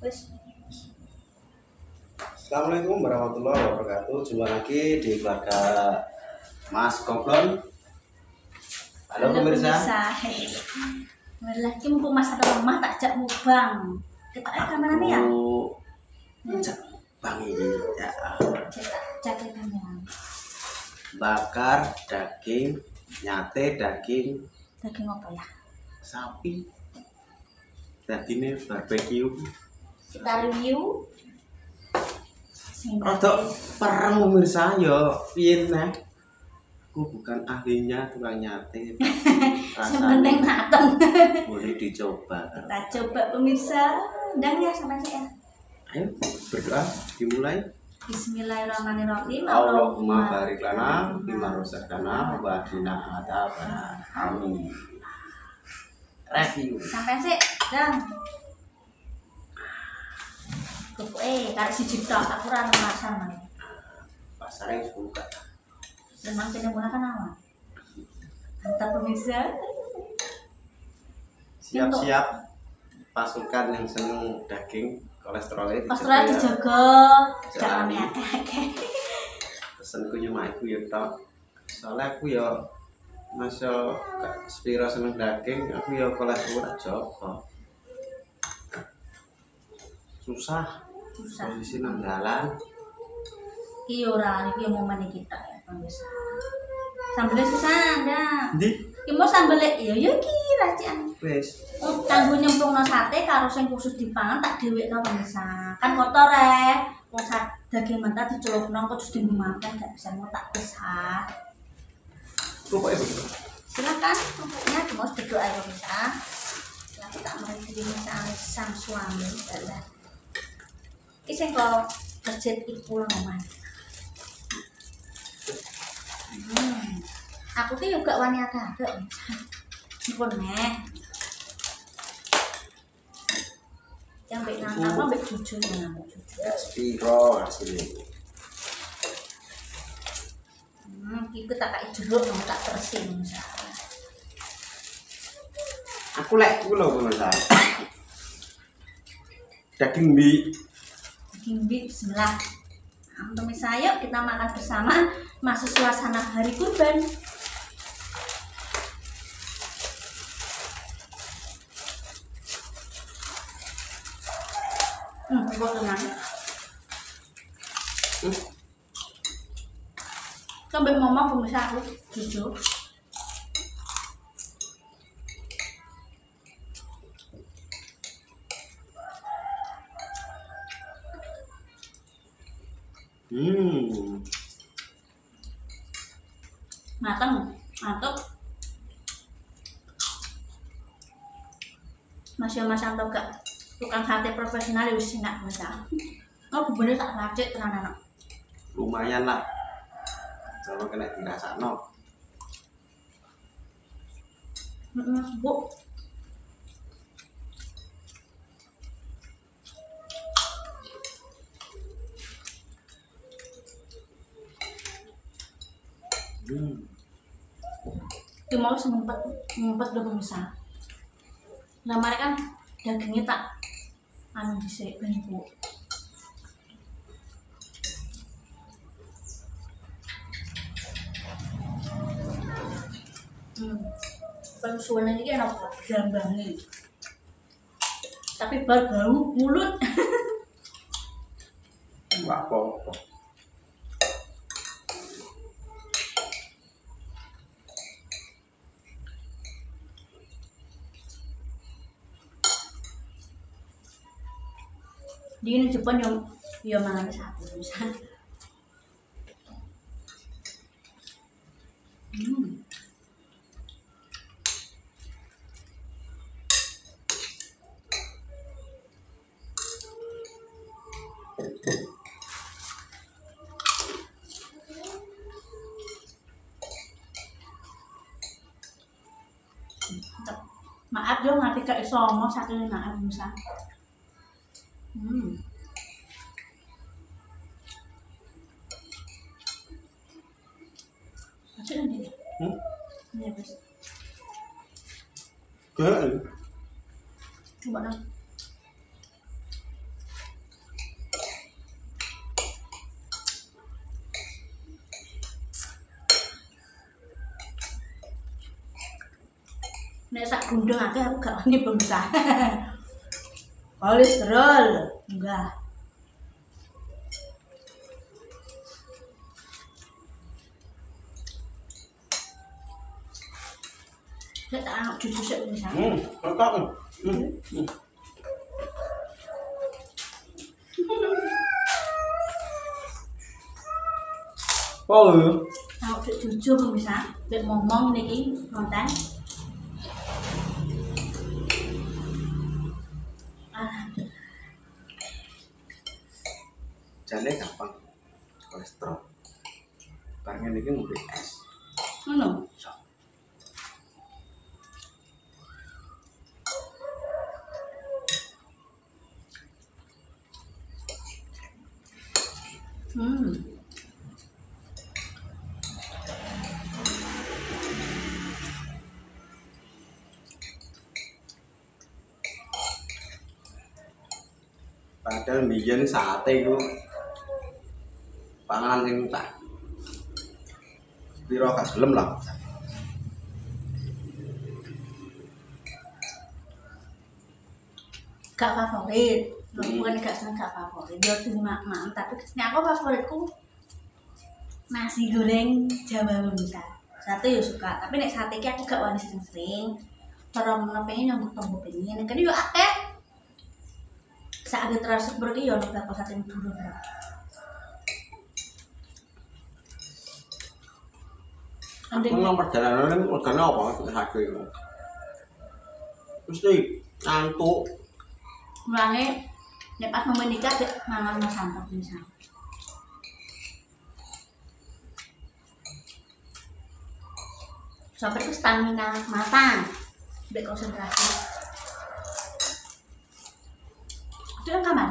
Wis. Assalamualaikum warahmatullahi wabarakatuh. Jumpa lagi di keluarga Mas Koplon. Halo pemirsa. Lagi mumpung Mas ada rumah tak jak mubang. Kita kamera nih ya. Jak bang ini ya. Jak kamera. Bakar daging, nyate daging. Daging apa ya? Sapi. Dagingnya barbeque. Kita review. Rodok perang pemirsa yo, piye nih? Aku bukan ahlinya tukang nyate. Sebenarnya mateng. Boleh dicoba. Kita coba pemirsa. Dan ya sampai saya. Ayo berdoa dimulai. Bismillahirrahmanirrahim. Allahumma barik lana bima razaqtana wa qina adzabannar. Amin. Review. Sampai sih, dan karek siji tok tak kurang masan. Pasarnya buka. Memang kena menggunakan apa? Mantap pemirsa. Siap-siap pasukan yang seneng daging kolesterolnya Kolesterol dijaga, jangan Jangan. akeh-akeh. pesenku cuma iku ya tok. Soalnya aku ya masa spiro seneng daging, aku ya kolesterol jaga. Susah posisi nang dalan. Iki ora iki momen kita ya pemirsa. Sambelnya susah ndak. Ndi? Iki mau sambelnya ya iki racikan. Wis. Kanggo nyemplungno sate karo sing khusus dipangan tak dhewekno pemirsa. Kan kotor wong daging mentah dicelupno kok terus dimakan gak bisa mau tak pisah. Pokoknya begitu. Silakan pokoknya cuma berdoa ya pemirsa. Ya kita mereview sang suami adalah iki sing kok masjid iku ngomong. Aku ki juga wani agak pun nek yang baik nang apa baik jujur nang jujur Spiro hasilnya. Iku tak kayak jeruk nang tak tersin misalnya. Aku lek ku lho pemirsa. Daging mie. Daging beef bismillah. Nah, untuk misalnya yuk kita makan bersama masuk suasana hari kurban. Gue tenang. Sampai mama pemirsa aku jujur. Matang, mantap. Mas Anto gak tukang sate profesional ya wis enak misal. Oh bener tak racik tenan anak. Lumayan lah. Coba kena dirasakno. Bu. Dia mau ngumpet udah pemirsa. Nah mereka kan dagingnya tak anu dhisik ben Bu. Kalau suara ini enak gambarnya. Tapi bau mulut. Enggak apa-apa. Di ini Jepang yang mangan satu bisa. Maaf yo ngerti gak iso ngomong satu maaf bisa. Masuk nanti. Ini habis. Gak. Coba dong. Nek sak gundung akeh aku gak wani pemirsa. Kolesterol enggak. Nek tak anak jujur sik pemirsa. Mantap. Oh, Aku jujur pemirsa, nek ngomong niki konten. jane gampang kolesterol. Bareng iki ngombe es. Ngono. Padahal mbiyen sate iku panganan sing tak piro gak gelem lah. Gak favorit. Bukan gak seneng gak favorit. Yo terima tapi nek aku favoritku nasi goreng Jawa pemirsa. Sate yo suka, tapi nek sate iki aku gak wani sering-sering. Cara pengen nyombok-nyombok pengen. Kan yo akeh. Saat ada terasa seperti yo nek bakal sate dulu. Nang perjalanan regane apa sate iku? Mesti ngantuk. Mulane nek pas mau menikah mangan santap bisa. Sampai ke stamina mata, biar konsentrasi. Itu yang kamar.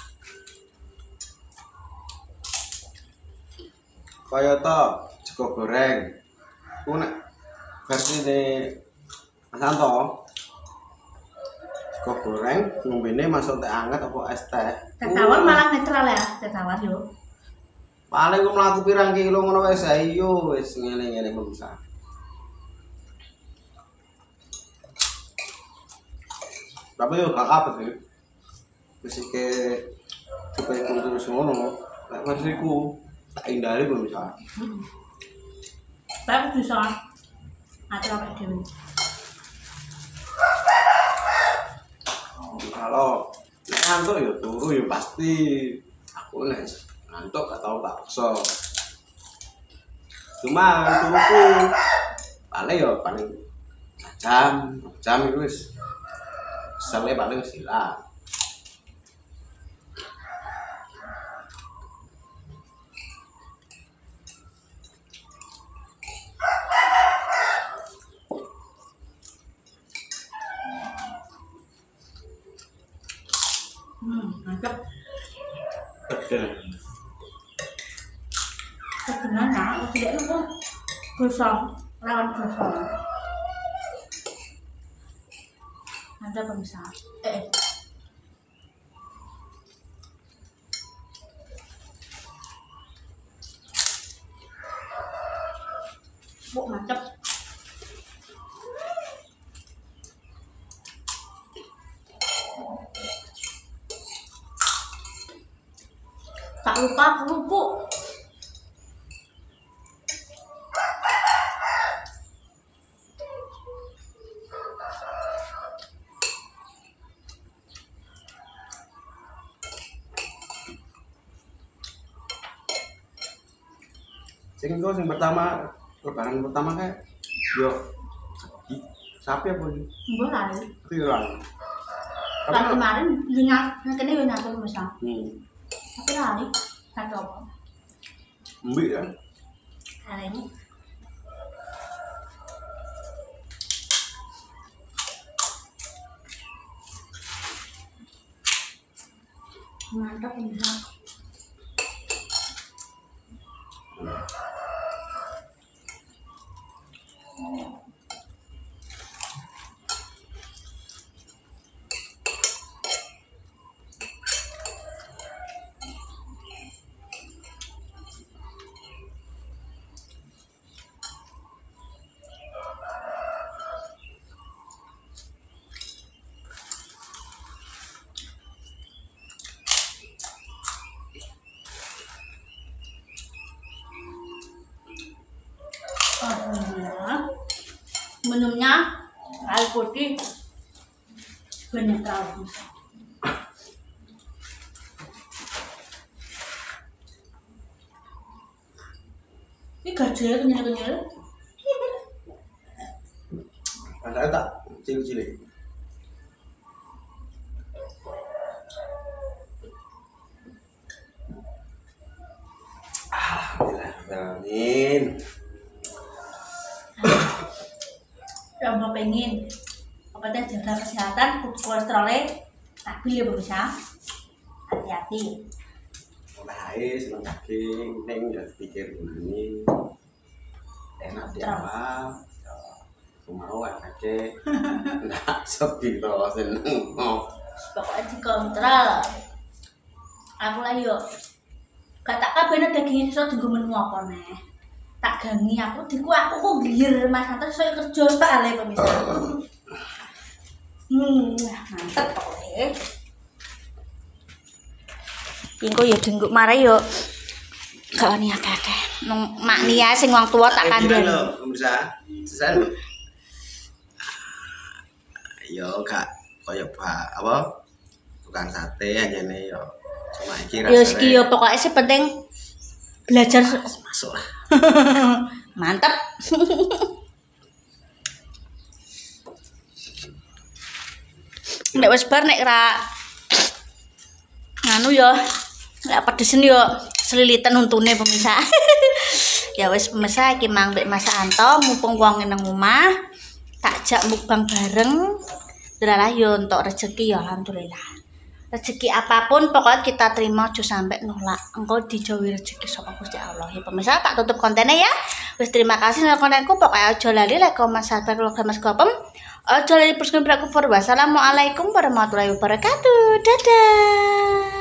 Kaya to sego goreng. Ku nek versine Mas Anto sego goreng ngombene masuk teh anget apa es teh. Teh tawar malah netral ya, teh tawar yo. Paling ku mlaku pirang kilo ngono wis ayo wis ngene-ngene bangsa. Tapi yo gak apa sih. Fisike supaya ku terus ngono. Nek versiku tak hindari bangsa. Tapi bisa ngatur apa dhewe. Kalau nek ngantuk ya turu ya pasti. Aku nek ngantuk gak tau paksa. Cuma turuku paling ya paling jam itu wis sele paling silang. Mantap. Betul. Sebenarnya aku tidak itu gosong, lawan gosong. Ada pemirsa. Bu mantap. Tak lupa kerupuk. Sing pertama lebaran pertama kayak yo sapi apa ini? Mbok lali. Pirang. Kan kemarin nyat, kene yo nyatu pemirsa. Tapi lali satu apa? Mbik ya. Kali ini mantap pemirsa. minumnya air putih banyak terlalu. Ini gajah kenyal-kenyal. Ada tak cilik-cilik. Alhamdulillah. Ya mau pengen apa teh jaga kesehatan, kolesterolnya stabil ya pemirsa. Hati-hati. Mulai seneng daging, neng ya pikir ini enak di awal. Mau aja, nggak sepi loh seneng. Pokoknya dikontrol. Aku lah yo. Gak tak kabeh daging iso dienggo menu apa neh. Tak gangi aku kok glir Mas Santo iso kerja tak ale pemirsa. Mantep pokoknya. Ingko ya dengkuk marai yo. Gak wani akeh-akeh. Nang mak Nia sing wong tuwa tak kandhan. Lho, pemirsa. Sesan. Yo gak koyo apa? Tukang sate anjene yo. Cuma iki rasane. Yo iki yo pokoke sih penting belajar masuk lah. Mantap. Nek wis bar nek ra nganu yo nek pedesen yo selilitan untune pemirsa. Ya wis pemirsa iki mang mbek Mas Anto mumpung wong nang omah tak jak mukbang bareng. Delalah yo entuk rezeki ya alhamdulillah. Rezeki apapun pokoknya kita terima aja sampai nolak. Engkau dijauhi rezeki saka Gusti Allah. Ya pemirsa tak tutup kontennya ya. Wis terima kasih nang kontenku pokoknya aja lali like comment subscribe Mas Gopem. Aja lali subscribe aku. Wassalamualaikum warahmatullahi wabarakatuh. Dadah.